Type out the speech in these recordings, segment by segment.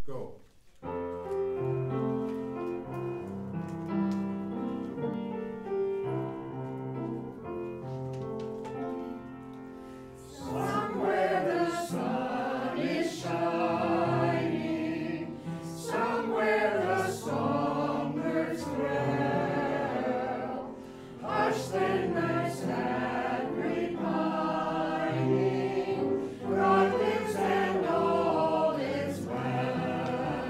Go. Somewhere the sun is shining, somewhere the songbirds dwell. Hush then thy sad repining, God lives and all is well.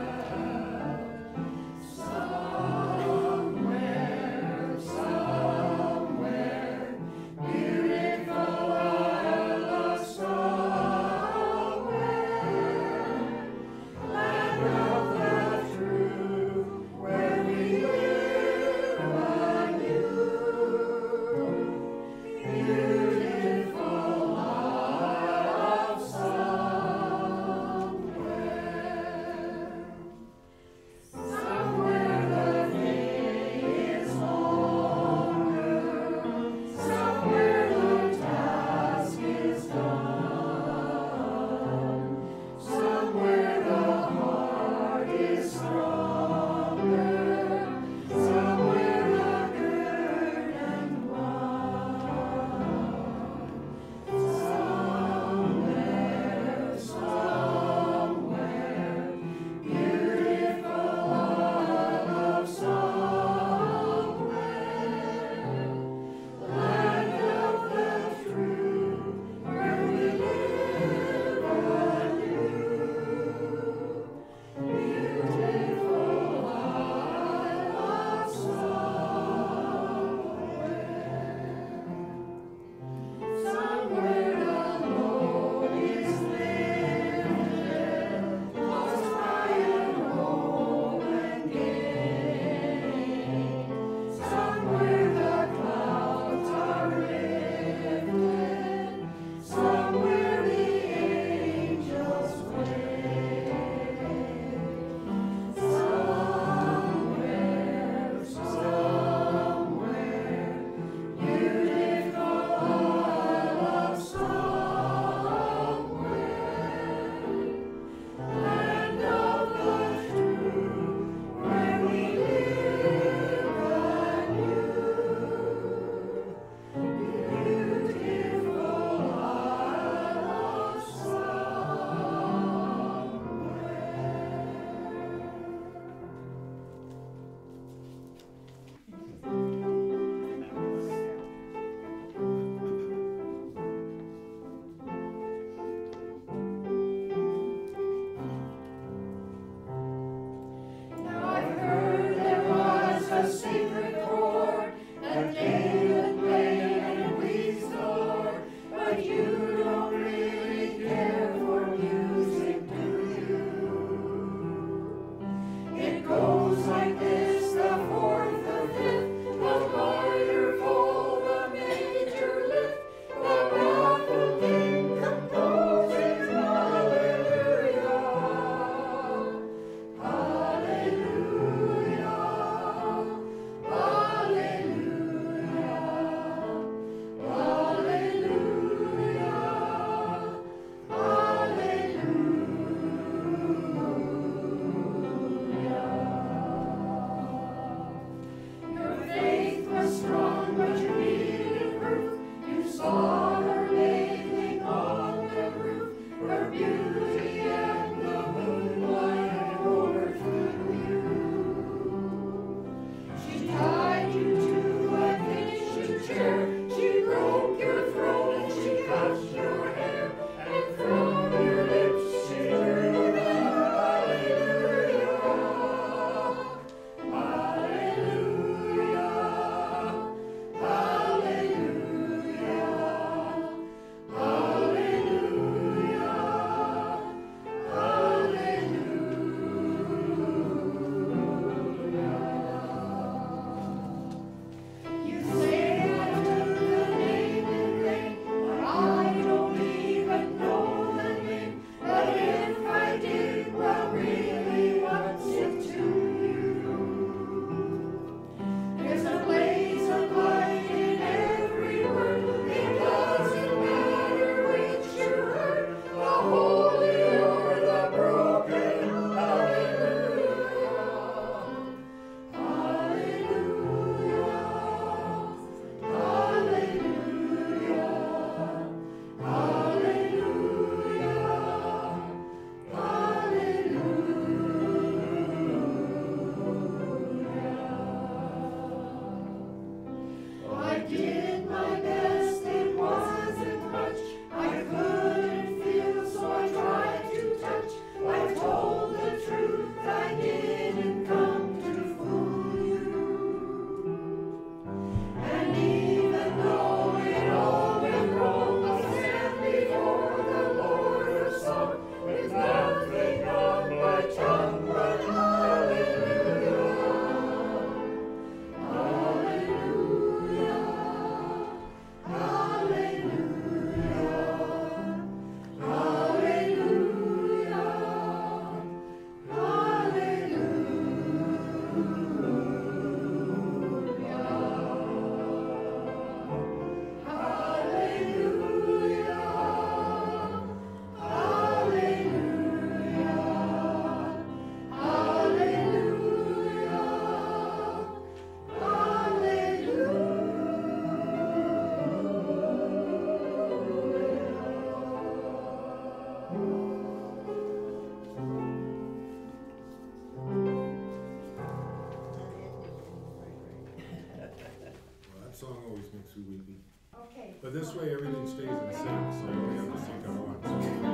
too weepy. Okay. But this way everything stays in sync, so you only have to sync on once.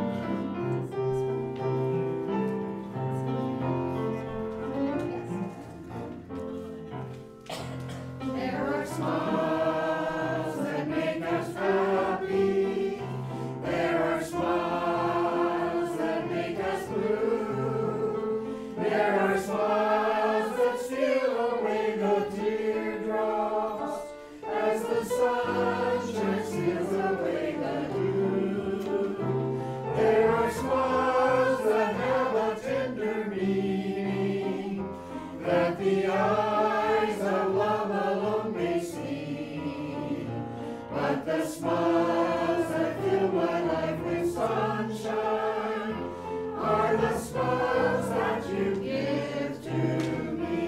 There are smiles that make us happy. There are smiles that make us blue. There are smiles that steal away the teardrops as the sunshine steals away the dew. There are smiles that have a tender meaning that the eyes of love alone may see. But the smiles that fill my life with sunshine are the smiles that you give to me.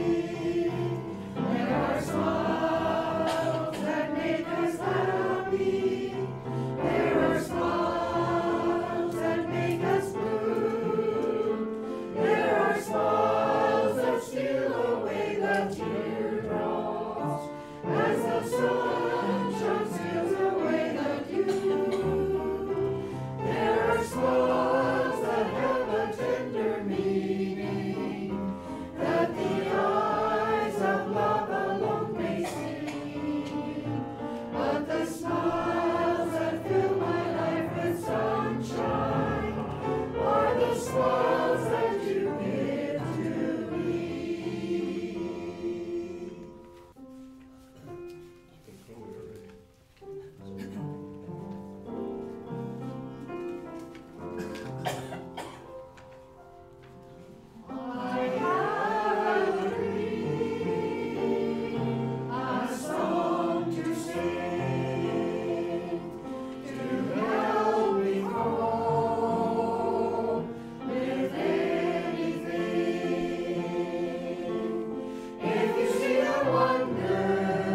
There are smiles that make us happy. There are smiles that make us blue. There are smiles that steal away the teardrops as the sunshine steals away the dew. There are smiles that have a tender meaning that the eyes of love alone may see. But the smiles that fill my life with sunshine are the smiles that you give to me. I have a dream, a song to sing, to help me cope with anything. If you see the wonder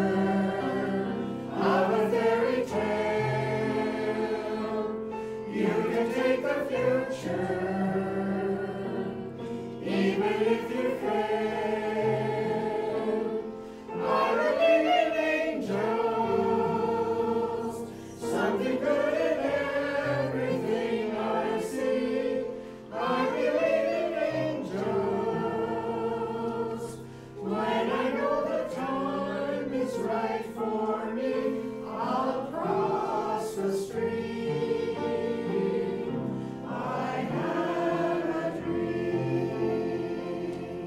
of a fairy tale, you can take the future, even if you fail. I believe in angels, something good in everything I see. I believe in angels. When I know the time is right for me, I'll cross the stream. I have a dream.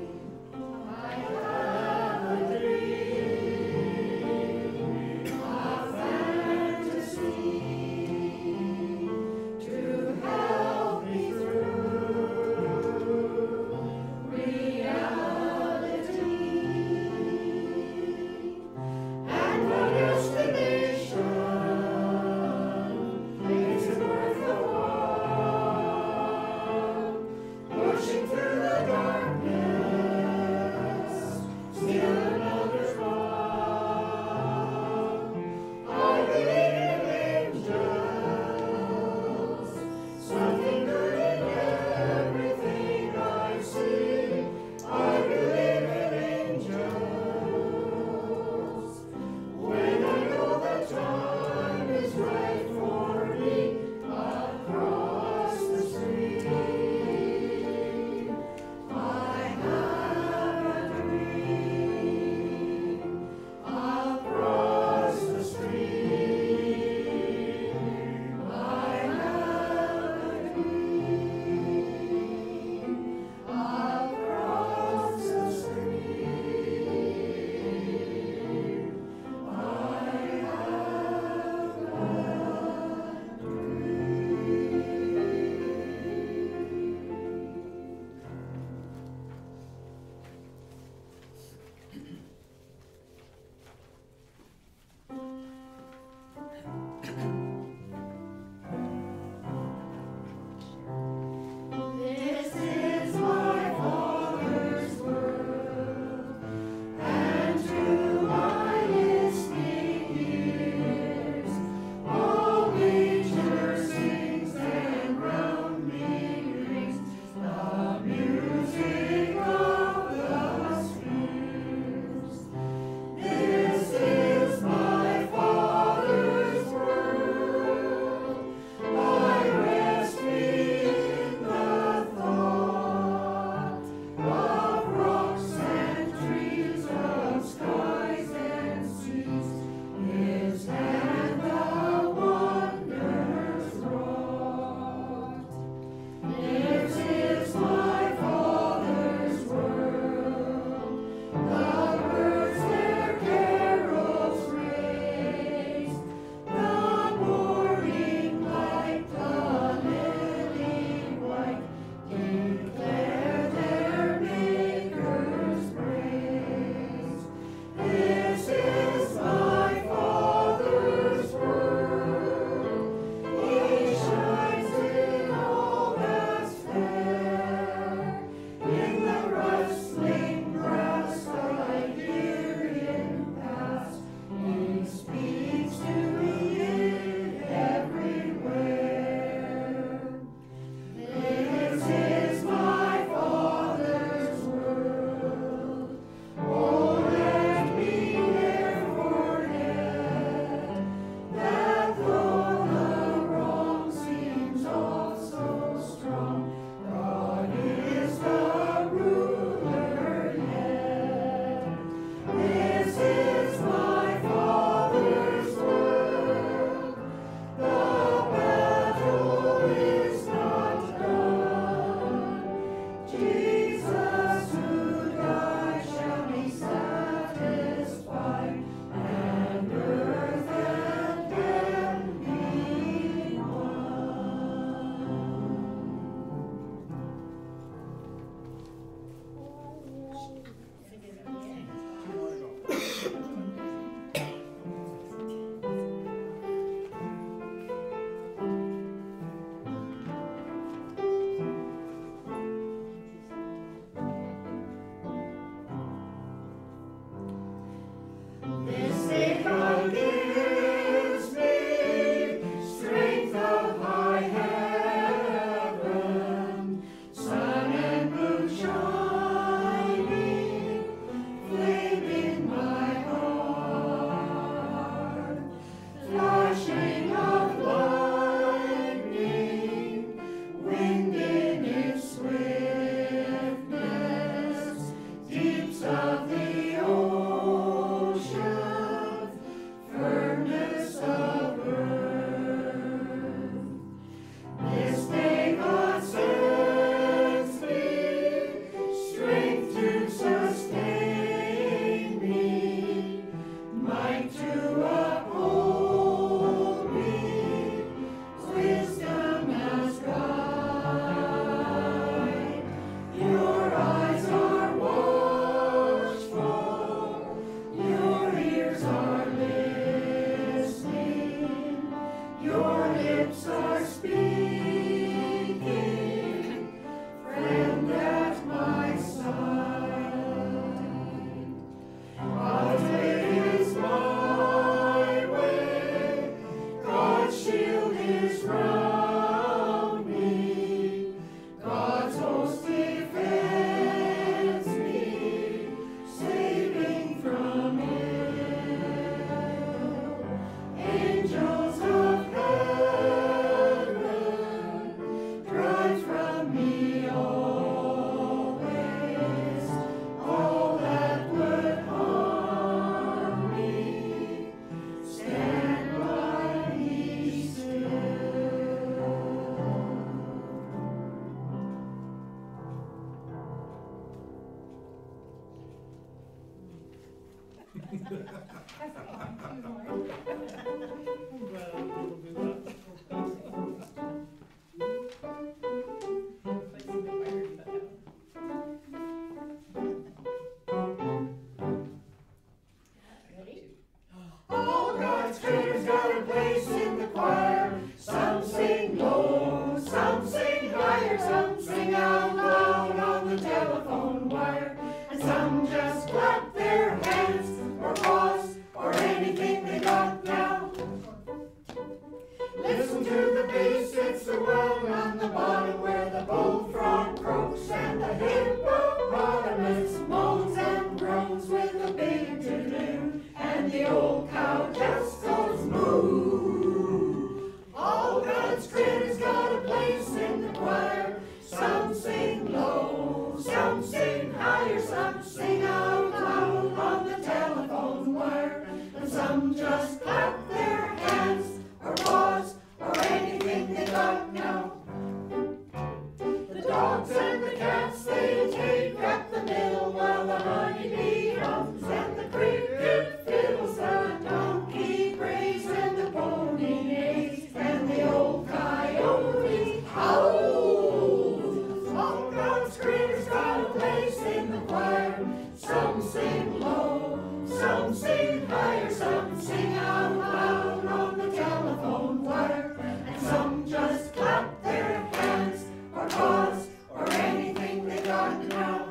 All God's creatures got a place in the choir. Some sing low, some sing higher, some sing out loud on the telephone wire. And some just clap their hands or pause or anything they got now. Listen to the bass, it's the one on the bottom where the bullfrog croaks and the hippopotamus moans and groans with a big to-do. And the old cow just goes moo. All God's critters got a place in the choir. Some sing low, some sing higher, some sing out loud on the telephone wire. And some just clap their hands or pause or anything they got now. The dogs and the cats, they take up the middle while the honeybee hums and the cricket fiddles, the donkey brays and the pony neighs and the old coyote howls. All God's critters got a place in the choir. Some sing low, some sing higher, some sing out loud on the telephone wire. And some just clap their hands or pause or anything they got now.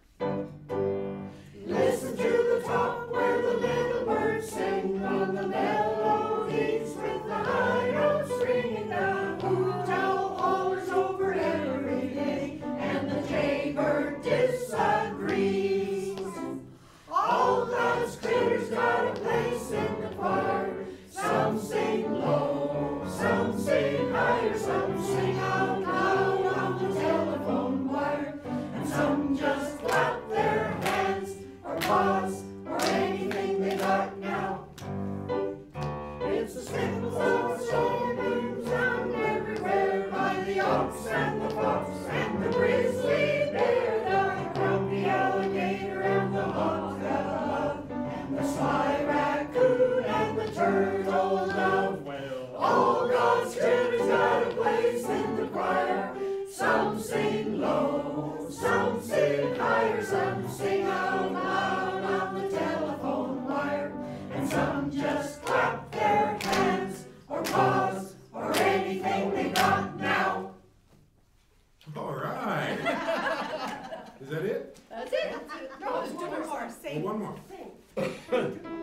Listen to the top where the little birds sing on the melodies with the high notes ringing. The hoot owl hollers over every day and the jaybird disagrees. All God's critters got a place in the choir. Some sing low, some sing higher, some sing out loud on the telephone wire. And some just clap their hands or pause or anything they got now. It's the sniffles of the storm blooms down everywhere by the ox and the fox and the grizzly bear, the grumpy alligator and the hawk and the sly raccoon and the turtle dove. All God's critters got a place in the choir. Some sing low, some sing higher, some sing out loud on the telephone wire. And some just clap their hands or pause or anything they got now. All right. Is that it? That's it. No, there's one more. Oh, one more. Sing.